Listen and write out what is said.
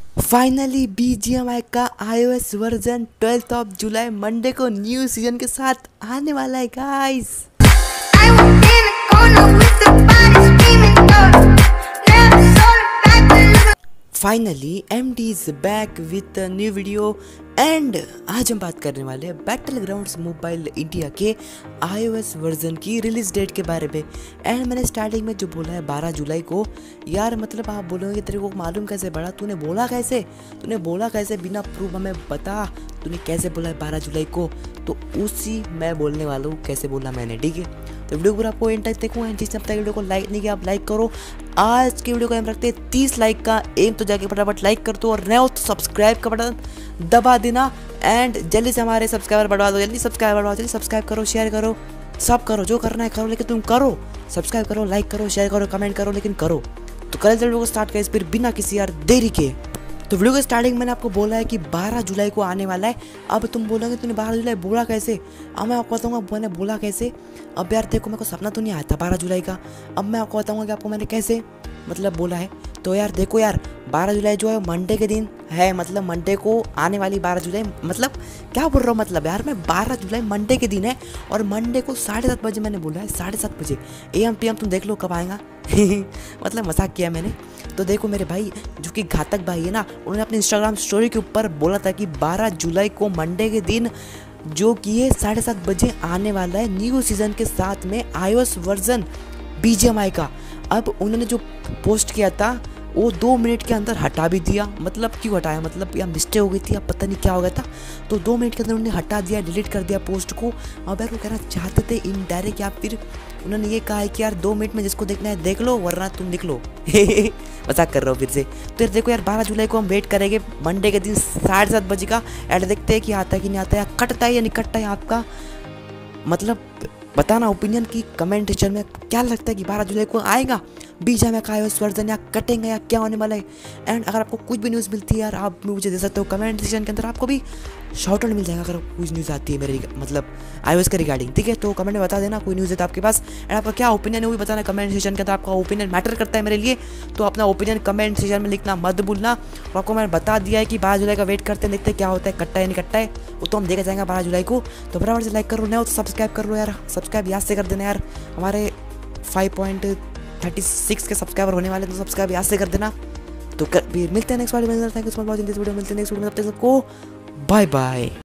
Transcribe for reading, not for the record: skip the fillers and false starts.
Finally BGMI का iOS version 12 of July Monday को new season के साथ आने वाला है guys. Finally MD is back with new video and आज हम बात करने वाले हैं बैटल ग्राउंड्स मोबाइल इंडिया के iOS वर्जन की रिलीज डेट के बारे में। एंड मैंने स्टार्टिंग में जो बोला है 12 जुलाई को, यार मतलब आप बोलोगे तेरे को मालूम कैसे पड़ा, तूने बोला कैसे बिना प्रूफ हमें बता, तूने कैसे बोला है 12 जुलाई को, तो उसी मैं बोलने वाला हूँ कैसे बोला मैंने, ठीक है। तो वीडियो पूरा आपको एंड तक देखो एंड जिसने अब तक वीडियो को लाइक नहीं किया आप लाइक करो। आज की वीडियो को हम रखते हैं 30 लाइक का एम, तो जाके फटाफट लाइक कर दो और नए हो तो सब्सक्राइब का बटन दबा देना एंड जल्दी से हमारे सब्सक्राइबर बढ़वा दो, जल्दी सब्सक्राइब करो, शेयर करो, सब करो, जो करना है करो, लेकिन तुम करो, सब्सक्राइब करो, लाइक करो, शेयर करो, कमेंट करो, लेकिन करो। तो कल वीडियो को स्टार्ट करें फिर बिना किसी यार देरी के। तो वीडियो के स्टार्टिंग मैंने आपको बोला है कि 12 जुलाई को आने वाला है। अब तुम बोलोगे तूने 12 जुलाई बोला कैसे, अब मैं आपको बताऊंगा मैंने बोला कैसे। अब यार देखो मेरे को सपना तो नहीं आया था 12 जुलाई का, अब मैं आपको बताऊंगा कि आपको मैंने कैसे मतलब बोला है। तो यार देखो यार 12 जुलाई जो है मंडे के दिन है, मतलब मंडे को आने वाली 12 जुलाई, मतलब क्या बोल रहा हूँ, मतलब यार मैं 12 जुलाई मंडे के दिन है और मंडे को 7:30 बजे मैंने बोला है, 7:30 बजे AM PM, तुम देख लो कब आएगा मतलब मजाक किया मैंने। तो देखो मेरे भाई जो कि घातक भाई है ना, उन्होंने अपने इंस्टाग्राम स्टोरी के ऊपर बोला था कि 12 जुलाई को मंडे के दिन जो कि ये 7:30 बजे आने वाला है न्यू सीजन के साथ में iOS वर्जन BGMI का। अब उन्होंने जो पोस्ट किया था वो 2 मिनट के अंदर हटा भी दिया, मतलब क्यों हटाया, मतलब या मिस्टेक हो गई थी या पता नहीं क्या हो गया था, तो 2 मिनट के अंदर उन्होंने हटा दिया, डिलीट कर दिया पोस्ट को। अब यार वो कहना चाहते थे इनडायरेक्ट, या फिर उन्होंने ये कहा है कि यार 2 मिनट में जिसको देखना है देख लो वरना तुम निकलो मजाक कर रहा हूँ फिर से। तो यार देखो यार 12 जुलाई को हम वेट करेंगे मंडे के दिन 7:30 बजे का एड, देखते हैं कि आता है कि नहीं आता है, या कटता है या नहीं कटता है, आपका मतलब बताना ओपिनियन की कमेंट सेक्शन में। क्या लगता है कि 12 जुलाई को आएगा बीजीएमआई का iOS वर्जन, या कटेंगे या क्या होने वाला है। एंड अगर आपको कुछ भी न्यूज़ मिलती है यार आप मुझे दे सकते हो कमेंट सेक्शन के अंदर, आपको भी शॉर्ट आउट मिल जाएगा अगर कुछ न्यूज़ आती है मेरे मतलब iOS के रिगार्डिंग, ठीक है। तो कमेंट में बता देना कोई न्यूज़ है तो आपके पास, एंड आपका क्या ओपिनियन है वो भी बताना कमेंट सेक्शन के अंदर। आपका ओपिनियन मैटर करता है मेरे लिए, तो अपना ओपिनियन कमेंट सेक्शन में लिखना मत भूलना। और आपको मैंने बता दिया है कि 12 जुलाई का वेट करते हैं, देखते हैं क्या होता है, कट्टा है नहीं कट्टा है, वो तो हम देखा जाएगा 12 जुलाई को। तो बराबर से लाइक करो, नहीं हो तो सब्सक्राइब कर लो यार, सब्सक्राइब याद से कर देना यार, हमारे 5.36 के सब्सक्राइबर होने वाले, तो सब्सक्राइब याद से कर देना। तो फिर मिलते हैं नेक्स्ट वीडियो में, thank you so much for watching this video, मिलते हैं नेक्स्ट वीडियो में, तब तक सबको बाय बाय।